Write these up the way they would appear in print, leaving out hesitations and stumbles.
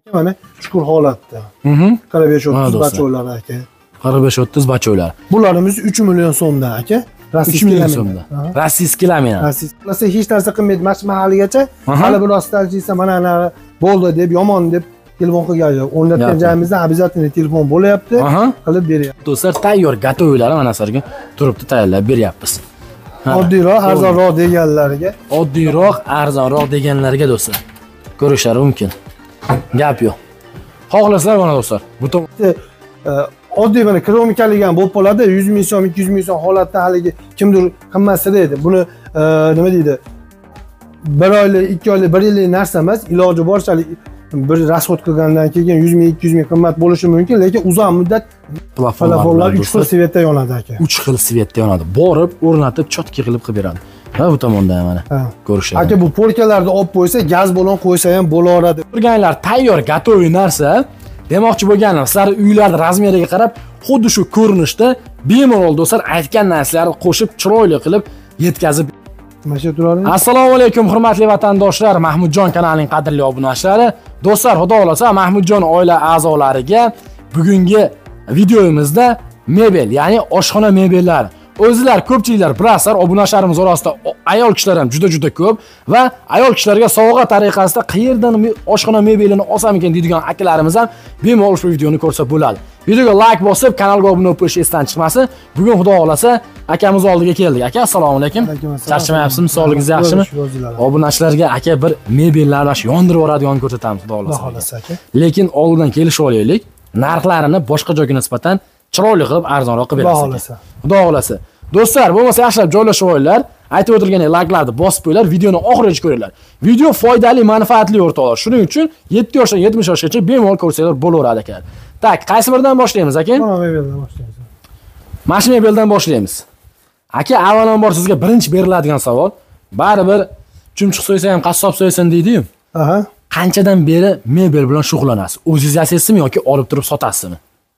Mana chuqur holatda. 45-30 bacho'lar aka. 45-30 bacho'lar. Bularimiz 3 million so'mda aka. 3 million so'mda. Rossiyskiy laminat. Rossiyskiy hech narsa qilmaydi. Mahaligacha hali bir nostalgiyasi mana bo'ldi deb, yomon deb telefon qilgan yo'q. O'rnatgan joyimizda обязательно telefon bo'layapti. Qilib beryapti. Do'stlar, tayyor gatoylar mana sizlarga turibdi, tayyorlab beryapmiz. Oddiyroq, arzonroq deganlarga. Oddiyroq, arzonroq deganlarga do'stlar. Ko'rishlari mumkin. Gap yo'q. Xohlasizlar mana do'stlar. Bu oddiy mana kromikaligan bo'lib qoladi. 100 ming so'm, 200 ming so'm holatda haligi kimdir qimmatsida edi. Buni nima deydi? 1 oylik, 2 oylik, 1 yillik narsa emas. Iloji boricha bir rasxod qilgandan keyin 100 ming, 200 ming qimmat bo'lishi mumkin, lekin uzoq muddat plafonlar 3 xil svetda yonadi aka. 3 xil svetda yonadi. Borib, o'rnatib, chotki qilib beradi. Ha, bu tomonda ham mana ko'rishadi. Aka bu polkalarni olib qo'ysa, gaz balon qo'ysa ham bo'laveradi. Ko'rganlar tayyor gatoy narsa. Demoqchi bo'lganim, sizlar uylarning razmeriga qarab, xuddi shu ko'rinishda bemalol do'stlar aytgan narsalarni qo'shib, chiroyli qilib yetkazib. Assalomu alaykum hurmatli vatandoshlar, Mahmudjon kanalining qadrli obunachilari. Do'stlar, xudo xolasa Mahmudjon oila a'zolariga bugungi videomizda mebel, ya'ni oshxona mebellari. O'zingizlar ko'pchiliklar bilasizlar, obunachilarimiz orasida ayol kishilar ham juda ko'p va ayol kishilarga sovg'a tariqasida qayerdan oshxona mebelini olsam ekan deydigan akalarimiz ham bemalol shu videoni ko'rsa bo'ladi. Videoga like bosib, kanalga obuna bo'lish esdan chiqmasin. Bugun xudo xolasa akamiz oldiga keldik. Aka, assalomu alaykum. Charchamayapsizmi? Sog'ligingiz yaxshimi? Obunachilarga aka bir mebellarni yondirib yuboradigan ko'rsatamiz xudo xolasa aka. Lekin oldindan kelishib olaylik. Narxlarini boshqa joyga nisbatan chiroyli qilib arzonroq qilib berasiz. Xudo xolasa. Do'stlar, bo'lmasa yaxshilab joylashib olinglar. Aytib o'tirgan like'larni bosib qo'yinglar, videoni oxirigacha ko'ringlar. Video foydali, manfaatli o'rtoqlar. Shuning uchun 7 yoshdan 70 yoshgacha bemalol ko'rsanglar bo'laveradi aka. Tak, qaysi biridan boshlaymiz aka? Mana mebeldan boshlaymiz. Mashina mebeldan boshlaymiz. Aka, avvalambor sizga birinchi beriladigan savol, baribir chumchuq so'ysa ham qassob so'ysin deydi-yu. Qanchadan beri mebel bilan shug'ullanasiz? O'zingiz yasaysizmi yoki olib turib sotasizmi?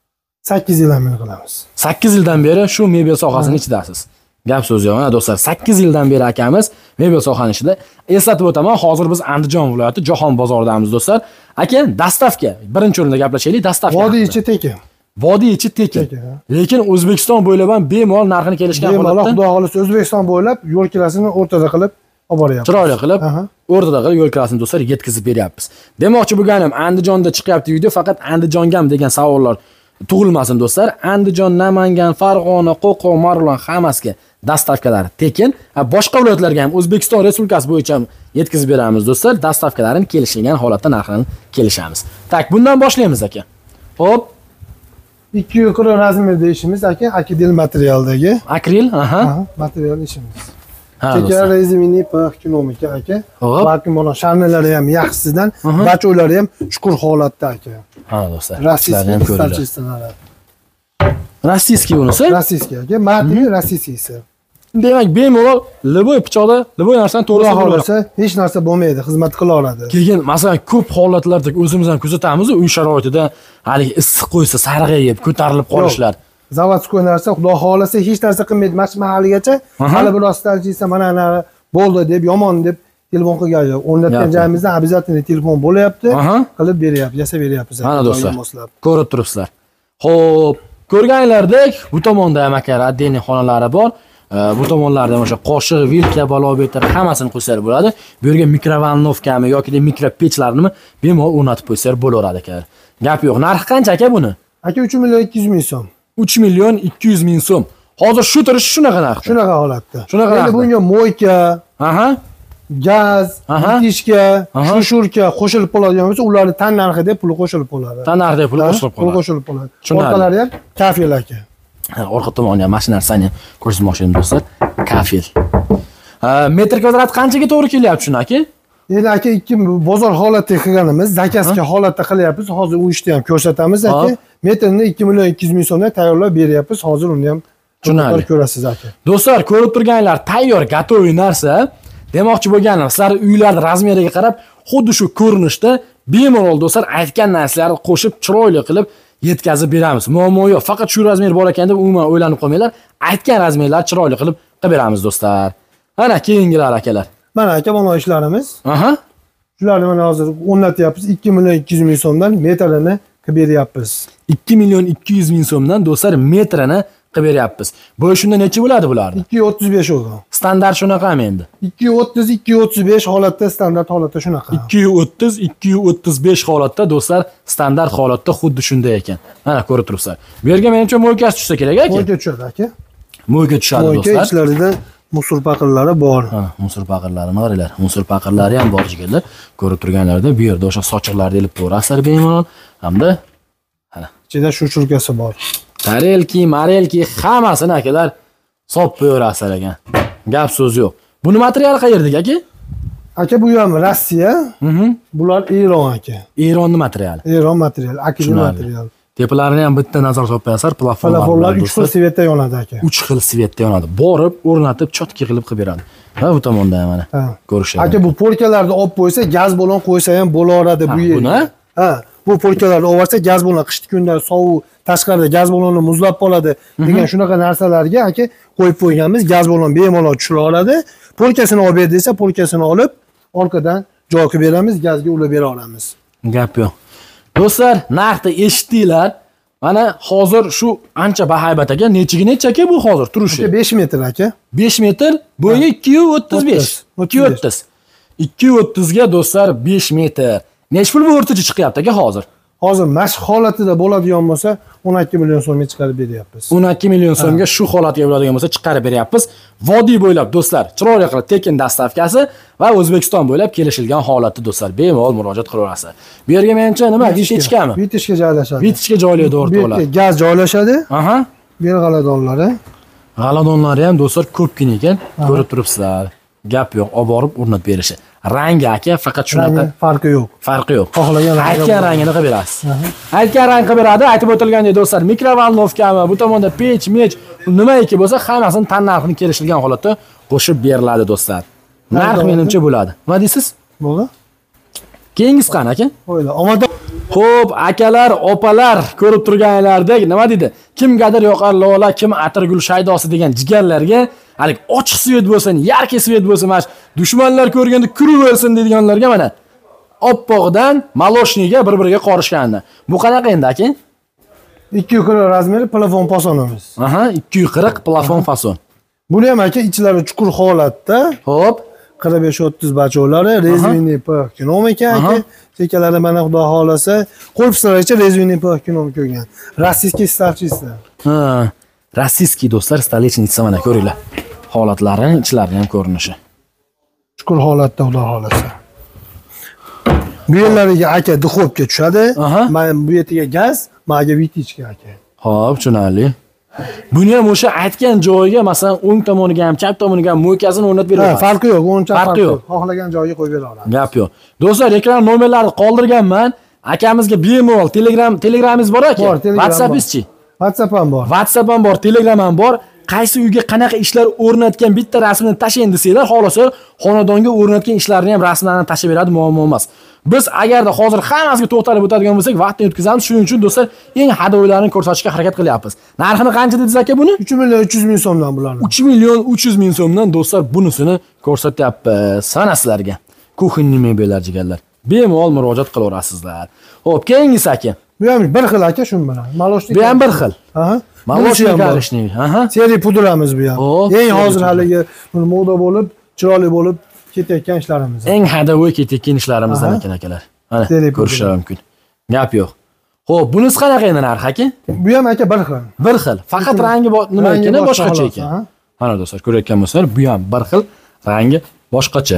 8 yildan beri qilamiz. 8 yildan beri shu mebel sohasining ichidasiz. Gap so'z yo'q, do'stlar. 8 yildan beri akamiz mebel sohasining ichida. Eslatib o'taman, hozir biz Andijon viloyati Jahon bozoridamiz, do'stlar. Aka, dastavka. Birinchi o'rinda gaplashaylik, dastavka. Vodiy ichi tekin. Vodiy ichi tekin. Lekin O'zbekiston bo'ylab ham bemalol narxini kelishgan holatda. Xudo xolasa O'zbekiston bo'ylab yo'l kirasini o'rtada qilib olib boryapmiz. Chiroyli qilib, o'rtada qilib yo'l kirasini do'stlar yetkazib beryapmiz. Demoqchi bo'lganim, Andijonda chiqyapti video, faqat Andijongam degan savollar tug'ilmasin do'stlar. Andijon, Namangan, Farg'ona, Qo'qon, Marg'ilon hammasiga dastavkalari tekin. Boshqa viloyatlarga ham O'zbekiston Respublikasi bo'yicha yetkazib beramiz do'stlar. Dastavkalarini kelishilgan holatda narxini kelishamiz. Tak, bundan boshlaymiz aka. Xo'p. 2 yuqori razmerda ishimiz aka, akril materialdagi. Akril, material ishimiz. Tekin reziniy ekonomika aka. Balki mana sharnalari ham yaxshisidan, bacho'lari ham chuqur holatda aka. Ha do'stlar. Rossiyskiy bunisi? Rossiyskiy aka, matni rossiyskiysi. Demak, bemalol liboy pichoqda, liboy narsani to'g'ri qilsa, hech narsa bo'lmaydi, xizmat qila oladi. Keyin, masalan, ko'p holatlarda o'zimiz ham kuzatamiz, uy sharoitida hali issiq qo'ysa, sarg'ayib, ko'tarilib qolishlar. Zavodskoy narsa, xudo xolasa hech narsa qilmaydi, mahaligacha hali bir nostalgiyasi mana bo'ldi deb, yomon deb telefon qilgan yo'q. O'rnatgan joyimizda обязательно telefon bo'layapti, qilib beryapti, yasab beryapmiz. Mana do'stlar, ko'rib turibsizlar. Xo'p, ko'rganlardek, bu tomonda ham aka raddeniy xonalari bor. Bu tomonlarda o'sha qoshiq, vilka, balobetar hammasini qo'ysalar bo'ladi. Bu yerga mikrovalnovkami yoki mikropechlarni bemalol o'rnatib qo'ysalar bo'laveradi aka. Gap yo'q. Narxi qancha aka buni? Aka 3 million 200 ming so'm. 3 million 200 ming so'm. Hozir shu turish shunaqa narxda. Shunaqa holatda. Endi bunga moyka, gaz, tishka, shushurka qo'shilib qoladigan bo'lsa, ularning tan narxi deb puli qo'shilib qoladi. Tan narxi deb puli qo'shilib qoladi. Orqalari ham kafel aka. Orqa tomonda ham mashina narsani ko'rsatmoqchi edim do'stlar. Kafel. Metr kvadrat qanchaga to'g'ri kelyapti shuni aka? Endi aka ikki bozor holatda qilganimiz, zakazga holatda qilyapmiz. Hozir u ishni ham ko'rsatamiz aka. Metrini 2 million 200 ming so'mdan tayyorlab beryapmiz. Hozir uni ham ko'rasiz aka. Do'stlar, ko'rib turganlar tayyor gatoy narsa. Demoqchi bo'lganim, sizlar uylarning razmeriga qarab, xuddi shu ko'rinishda bemalol do'stlar aytgan narsalarni qo'shib chiroyli qilib yetkazib beramiz. Muammo yo'q. Faqat shu razmer bor ekan deb umuman o'ylanib qolmanglar. Aytgan razmerlar chiroyli qilib beramiz do'stlar. Mana keyingilar akalar. Mana aka, mana ishlarimiz. Shularni mana hozir o'rnatyapmiz. 2 million 200 ming so'mdan metrini qilib beryapmiz. 2 million 200 ming so'mdan do'stlar metrini qilib beryapmiz. Bu shunda necha bo'ladi bularni? 235 o'zi. Standart shunaqami endi? 230 235 holatda standart holatda shunaqa. 230 235 holatda do'stlar standart holatda xuddi shunday ekan. Mana ko'rib turibsizlar. Bu yerga menimcha mo'ykasi tushsa kerak aka. Mo'yka tushadi aka. Mo'yka tushadi do'stlar. Mo'yka ichlarida musor paqirlari bor. Ha, musor paqirlarini qaranglar. Musor paqirlari ham bor jigarlar. Ko'rib turganlarda bu yerda o'sha sochiqlarni ilib ko'rasizlar bemalol. Hamda mana ichida shu churkasi bor. tarelki, marelki hammasini akalar solib qo'yaverasizlar ekan. Gap so'z yo'q. Buni materiali qayerda aka? Aka bu ham Rossiya. Bular Eron aka. Eronning materiali. Eron material, akrilik material. Tepalarini ham bitta nazar solib plafonlar 3 xil svetda yonadi aka. 3 xil svetda yonadi. Borib, o'rnatib, chotki qilib beradi. Ha, bu tomonda ham mana. Ko'rishadi. Aka bu polkalarni olib qo'ysa, gaz balon qo'ysa ham bo'laveradi bu yerga. Buni? Ha, bu polkalarni olib olsa, gaz balon qishki kunlar sovuq, tashqarida gaz balonni muzlab qoladi degan shunaqa narsalarga aka qo'yib qo'yganmiz. Gaz balon bemalol tushiraveradi. Polkasini olib ber desa, polkasini olib, orqadan joy qilib beramiz, gazga ulab bera olamiz. Gap yo'q. Do'stlar, narxni eshitdinglar. Mana hozir shu ancha bahaybat aka, necha aka bu hozir turishi? 5 metr aka. 5 metr, bo'yi 235. 230. 230 ga do'stlar 5 metr. Necha pul bu o'rtacha chiqyapti aka hozir? Hozir mashq holatida bo'ladigan bo'lsa 12 million so'mga chiqarib beryapmiz. 12 million so'mga shu holatga bo'ladigan bo'lsa chiqarib beryapmiz. Vodiy bo'ylab do'stlar, chiroyli qilib tekin dastavkasi va O'zbekiston bo'ylab kelishilgan holatda do'stlar bemalol murojaat qilaverasizlar. Bu yerga menimcha nima, vitechkami? Vitechka joylashadi. Vitechka joylaydi o'rtoqlar. Bu yerga gaz joylashadi. Aha. Bu yer g'aladonlari. G'aladonlari ham do'stlar ko'pgina ekan, ko'rib turibsizlar. Gap yo'q, olib borib o'rnatib berishi. Rangi aka faqat shunaqa. Farqi yo'q. Farqi yo'q. Xohlagan aytgan rangini qilib berasiz. Aytgan rang qilib beradi. Aytib o'tilgandek do'stlar, mikrovalnovkami, bu tomonda pech, mech, nimaiki bo'lsa, hammasini tan narxini kelishilgan holatda qo'shib beriladi do'stlar. Narx menimcha bo'ladi. Nima deysiz? Bo'ldi. Keyingisi qani aka? Qo'ydi. Omadon. Xo'p, akalar, opalar, ko'rib turganlardek, nima dedi? Kimgadir yoqar lola, kim atirgul shaydosi degan jigarlarga, halik ochiq svet bo'lsin, yarki svet bo'lsin, mana dushmanlar ko'rganda kuru bo'lsin deganlarga mana oppoqdan maloshniga bir-biriga qorishgandi. Bu qanaqa endi aka? 240 razmeri plafon fasonimiz. Aha, 240 plafon fason. Buni ham aka ichlari chuqur holatda. Xo'p, 45-30 bacholari, rezervniy ekonomika aka. Chekalari mana xudo xolasa, korpuslarigacha rezervniy ekonomika ko'rgan. Rossiyskiy stavchisi. Ha, rossiyskiy do'stlar, stolechniца mana ko'ringlar. Holatlarini, ichlarini ham ko'rinishi. Chuqur holatda xudo xolasa. Bu yerlariga aka duxovka tushadi. Mana bu yerga gaz, menga vitechka aka. Xo'p, tushunarli. Buni ham o'sha aytgan joyiga, masalan, o'ng tomoniga ham, chap tomoniga ham mo'ykasini o'rnatib beramiz. Farqi yo'q, o'ncha farqi yo'q. Xohlagan joyiga qo'yib bera olamiz. Gap yo'q. Do'stlar, ekran nomerlarini qoldirganman. Akamizga bemalol Telegramingiz bor aka? WhatsAppingizchi? WhatsApp ham bor. WhatsApp ham bor, Telegram ham bor. Qaysi uyga qanaqa ishlar o'rnatgan bitta rasmini tashlang desanglar, xohlasa xonadonga o'rnatgan ishlarni ham rasmlarini tashib beradi, muammo emas. Biz agarda hozir hammasiga to'xtalib o'tadigan bo'lsak, vaqtni o'tkazamiz. Shuning uchun do'stlar, eng hadoylarni ko'rsatishga harakat qilyapmiz. Narxini qancha dedingiz aka buni? 3 million 300 ming so'mdan bularni. 3 million 300 ming so'mdan do'stlar bunisini ko'rsatyapmiz. Sana sizlarga. Kuxinni mebellar jigarlar. Bemalol murojaat qilaverasizlar. Xo'p, keyingisi aka. Bu ham bir xil aka shu bilan. Maloshnik. Bu ham bir xil. Aha. Maloshnik qarishning. Aha. Seri pudramiz bu ham. Eng hozir haligi moda bo'lib, chiroyli bo'lib ketayotgan ishlarimiz. Eng hadovoy ketayotgan ishlarimizdan ekan akalar. Mana ko'rishingiz mumkin. Gap yo'q. Xo'p, bunisi qanaqa endi narx aka? Bu ham aka bir xil. Bir xil. Faqat rangi nima ekan, boshqacha ekan. Mana do'stlar, ko'rayotgan bo'lsanglar, bu ham bir xil, rangi boshqacha.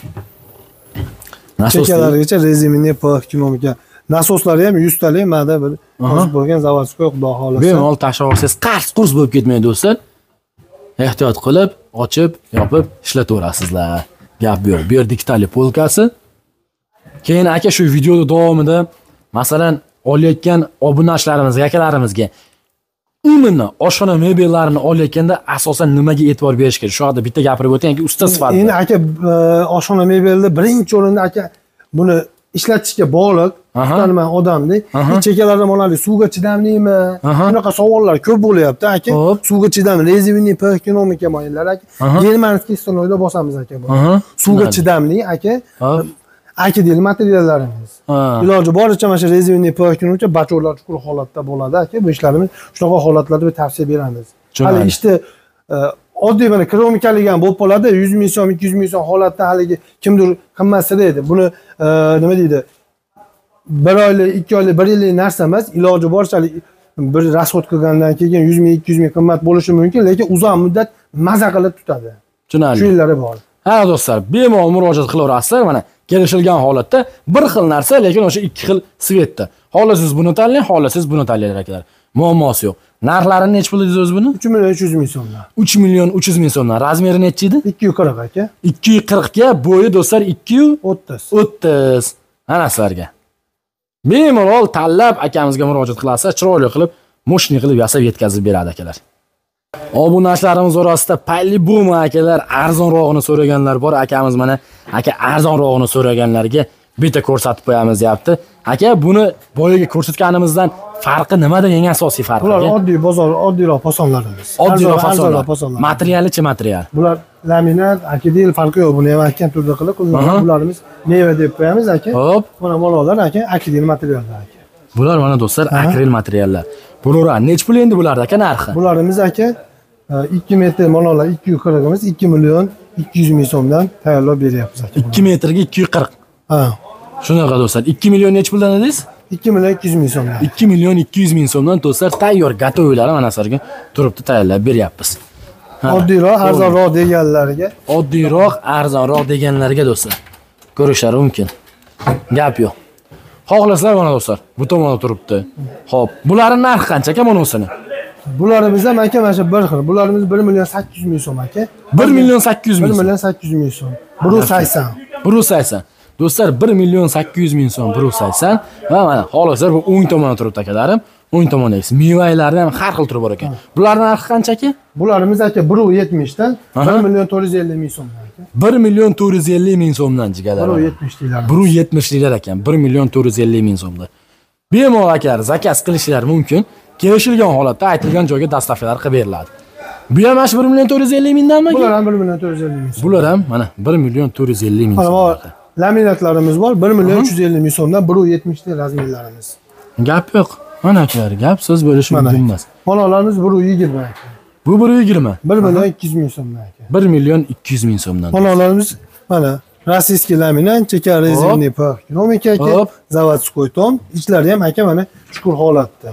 Chekalarigacha rezervniy ekonomika. Nasoslari ham 100 talik mada bir hozir bo'lgan zavodskoy xudo xolasa. Bemalol tashlab olsangiz qars-qurs bo'lib ketmaydi do'stlar. Ehtiyot qilib, ochib, yopib ishlataverasizlar. Gap yo'q. Bu yer digital polkasi. Keyin aka shu videoda davomida masalan olayotgan obunachilarimizga, akalarimizga umuman oshxona mebellarini olayotganda asosan nimaga e'tibor berish kerak? Shu haqida bitta gapirib o'tayki, usta sifatida. Endi aka oshxona mebelda birinchi o'rinda aka buni ishlatishga bog'liq tanman odamni chekalardan oladi, suvga chidamlimi? Shunaqa savollar ko'p bo'lyapti aka. Suvga chidamli rezervniy ekonomika modellar aka. Germanskiy stenoyda bosamiz aka bu. Suvga chidamli aka. akidil materiallarimiz. Iloji boricha mana shu rezervniy poyakkuncha bachorlar chuqur holatda bo'ladi aka. Bu ishlarimiz shunaqa holatlarda bir tavsiya beramiz. Hali ishni oddiy mana kromikaligan bo'lib qoladi. 100 ming so'm, 200 ming so'm holatda haligi kimdir qimmatsida edi. Buni nima deydi? 1 oylik, 2 oylik, 1 yillik narsa emas. Iloji boricha bir rasxod qilgandan keyin 100 ming, 200 ming qimmat bo'lishi mumkin, lekin uzoq muddat maza qilib tutadi. Tushunarli. Shu yillari bor. Ha do'stlar, bemalol murojaat qilaverasizlar. Mana kelishilgan holatda bir xil narsa, lekin o'sha ikki xil svetda. Xohlasangiz buni tanlang, xohlasangiz buni tanlang akalar. Muammosi yo'q. Narxlarini necha pul dedingiz o'zi buni? 3 million 300 ming so'mdan. 3 million 300 ming so'mdan. Razmeri necha edi? 240 aka. 240 ga, bo'yi do'stlar 230. 30. Ana sizlarga. Bemalol tanlab akamizga murojaat qilasiz, chiroyli qilib, moshina qilib yasab yetkazib beradi akalar. Obunachilarimiz orasida payli bumi akalar arzonrog'ini so'raganlar bor. Akamiz mana aka arzonrog'ini so'raganlarga bitta ko'rsatib qo'yamiz deyapti. Aka, buni boyaga ko'rsatganimizdan farqi nimada? Eng asosiy farqi? Bular oddiy bozor, oddiyroq posonlarimiz. Oddiyroq posonlar. Materiali-chi material? Bular laminat, akidil farqi yo'q. Buni ham aytgan turda qilib, bularimiz meva deb qo'yamiz aka. Hop. Mana mololar aka, akidil materiallar aka. Bular mana do'stlar akril materiallar. Bular necha pul endi bularda aka narxi? Bularimiz aka 2 metr mololar 240imiz 2 million 200 ming so'mdan tayyorlab beryapmiz aka. 2 metrga 240. Ha. Shunaqa do'stlar. 2 million necha puldan dedingiz? 2 million 200 ming so'mdan. 2 million 200 ming so'mdan do'stlar tayyor gatovoylari mana sizlarga turibdi, tayyorlab beryapmiz. Oddiyroq, arzonroq deganlarga. Oddiyroq, arzonroq deganlarga do'stlar. Ko'rishlari mumkin. Gap yo'q. Xohlasizlar mana do'stlar, bu tomonda turibdi. Xo'p, bularning narxi qancha aka bunisini? Bularimiz ham aka mana shu bir xil. Bularimiz 1 million 800 ming so'm aka. 1 million 800 ming. 1 million 800 ming so'm. 180. 180. Do'stlar 1 million 800 ming so'm 180 va mana xohlasizlar bu o'ng tomonda turibdi akalarim. O'ng tomonda esa mevalarni ham har xil turi bor ekan. Bularning narxi qancha aka? Bularimiz aka 170 dan 1 million 450 ming so'm aka. 1 million 450 ming so'mdan jigalar. 170 deylar. 170 deylar ekan. 1 million 450 ming so'mda. Bemalol akalar zakaz qilishlari mumkin. Kelishilgan holatda aytilgan joyga dastavkalar qilib beriladi. Bu ham 1 million 450 mingdanmi? Bular ham 1 million 450 ming so'm. Bular ham mana 1 million 450 ming so'm. Laminatlarimiz bor. 1 million 350 ming so'mdan 170 ta razmerlarimiz. Gap yo'q. Mana akalar, gap so'z bo'lishi mumkin emas. Mololarimiz 120 aka. Bu 120. 1 million 200 ming so'mdan aka. 1 million 200 ming so'mdan. Mololarimiz mana rossiyskiy laminat, cheka rezervniy poyakkuncha aka, zavodskoy tom. Ichlari ham aka mana chuqur holatda.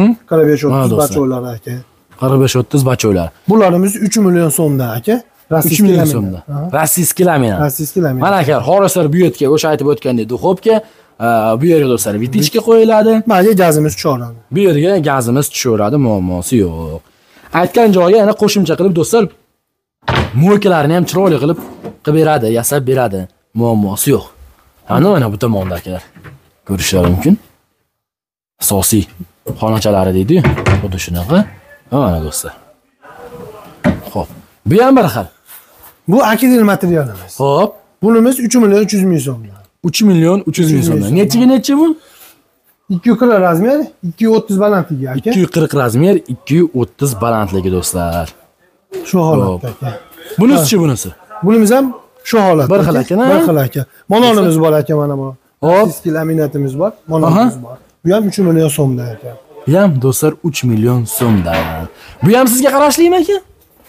45-30 bachorlar aka. 45-30 bachorlar. Bularimiz 3 million so'mdan aka. 3 million so'mdan. Rossiyskiy laminat. Rossiyskiy laminat. Mana aka, xohlasizlar bu yerga o'sha aytib o'tgandek duxovka, bu yerga do'stlar vitichka qo'yiladi. Mana gazimiz tushaveradi. Bu yerga gazimiz tushaveradi, muammosi yo'q. Aytgan joyiga yana qo'shimcha qilib do'stlar mo'ykalarni ham chiroyli qilib beradi, yasab beradi. Muammosi yo'q. Mana bu tomonda akalar. Ko'rishlari mumkin. Asosiy xonachalari deydi-yu, xuddi shunaqa. Mana do'stlar. Xo'p, bu ham bir xil. Bu akidil materialimiz. Xo'p, bunimiz 3 million 300 ming so'mdan. 3 million 300 ming so'mdan. Necha bu? 240 razmer, 230 balandligi aka. 240 razmer, 230 balandligi do'stlar. Shu holatda aka. Bunisi? Bunimiz ham shu holatda. Bir xil aka. Bir xil aka. Mononimiz bor aka mana bu. Hop, eski laminatimiz bor, mononimiz bor. Bu ham 3 million so'mdan aka. Bu ham do'stlar 3 million so'mdan. Bu ham sizga qarashlimi aka?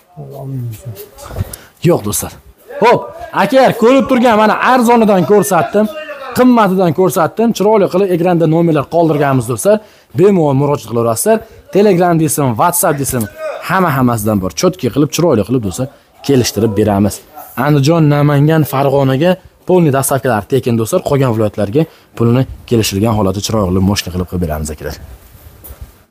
Yo'q do'stlar. Xo'p, akalar ko'rib turgan mana arzonidan ko'rsatdim, qimmatidan ko'rsatdim. Chiroyli qilib ekranda nomerlar qoldirganmiz do'stlar. Bemalol murojaat qilaverasizlar. Telegram desam, WhatsApp desam, hammasidan bor. Chotki qilib, chiroyli qilib do'stlar kelishtirib beramiz. Andijon, Namangan, Farg'onaga polni dastavkalar tekin do'stlar, qolgan viloyatlarga pulini kelishilgan holatda chiroyli qilib moshina qilib beramiz akalar.